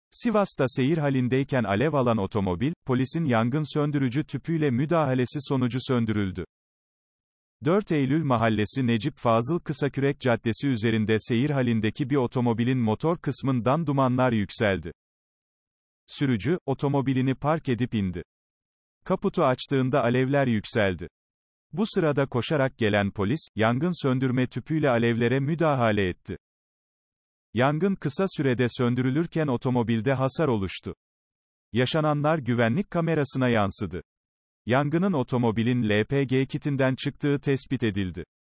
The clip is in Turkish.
Sivas'ta seyir halindeyken alev alan otomobil, polisin yangın söndürücü tüpüyle müdahalesi sonucu söndürüldü. 4 Eylül Mahallesi Necip Fazıl Kısakürek Caddesi üzerinde seyir halindeki bir otomobilin motor kısmından dumanlar yükseldi. Sürücü, otomobilini park edip indi. Kaputu açtığında alevler yükseldi. Bu sırada koşarak gelen polis, yangın söndürme tüpüyle alevlere müdahale etti. Yangın kısa sürede söndürülürken otomobilde hasar oluştu. Yaşananlar güvenlik kamerasına yansıdı. Yangının otomobilin LPG kitinden çıktığı tespit edildi.